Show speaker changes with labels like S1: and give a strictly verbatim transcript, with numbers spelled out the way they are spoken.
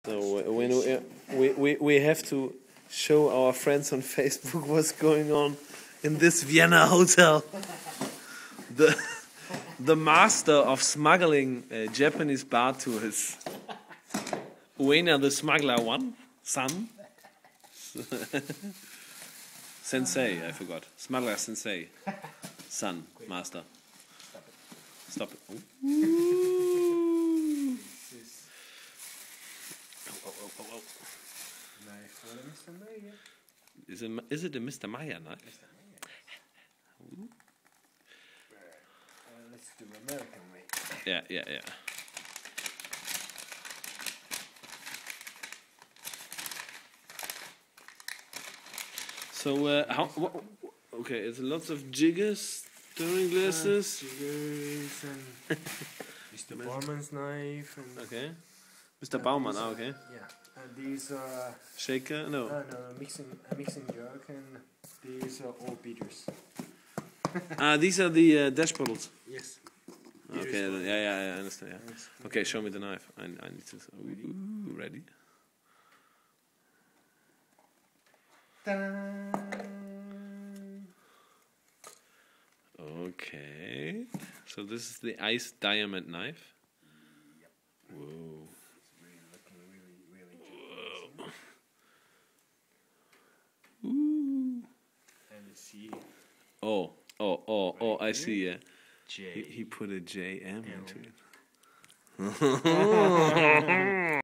S1: So when we, we, we, we have to show our friends on Facebook what's going on in this Vienna hotel. The the master of smuggling uh, Japanese bar tours. Uena the Smuggler one, son. Sensei, I forgot. Smuggler Sensei. Son, master. Stop it. Oh. Oh, oh, oh, oh.
S2: Knife for Mister Meyer.
S1: Is it, is it a Mister Meyer knife?
S2: Mister Meyer. Uh, let's do American way.
S1: Yeah, yeah, yeah. So, uh, how? Wh okay, it's lots of jiggers, stirring glasses.
S2: Uh, jiggers and Mister Bauman's knife. And
S1: okay. Mister Baumann, ah, okay.
S2: Yeah, and these are.
S1: Shaker? No.
S2: Uh, no, mixing, a mixing jug, and these are all beaters.
S1: Ah, uh, these are the uh, dash bottles.
S2: Yes.
S1: Okay, yeah, yeah, yeah, I understand. Yeah. Okay, show me the knife. I, I need to. Ooh, ready? Okay, so this is the ice diamond knife.
S2: Yep.
S1: Whoa.
S2: It's really looking really, really
S1: good. Ooh.
S2: And you see.
S1: Oh, oh, oh, oh! I see. Yeah.
S2: J.
S1: He, he put a J M into it.